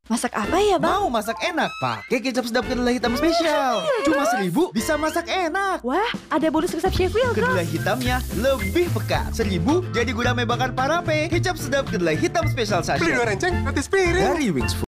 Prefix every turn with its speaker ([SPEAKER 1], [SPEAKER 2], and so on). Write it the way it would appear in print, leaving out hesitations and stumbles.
[SPEAKER 1] Masak apa ya, Bang?
[SPEAKER 2] Mau masak enak? Pakai kecap sedap kedelai hitam spesial. Cuma 1.000 bisa masak enak.
[SPEAKER 1] Wah, ada bonus resep Chef Will, Bang.
[SPEAKER 2] Kedelai hitamnya lebih pekat. 1.000 jadi gudang bakar parape. Kecap sedap kedelai hitam spesial
[SPEAKER 3] Beli
[SPEAKER 2] sachet.
[SPEAKER 3] 2 renceng, gratis piring.
[SPEAKER 2] Dari Wings Food.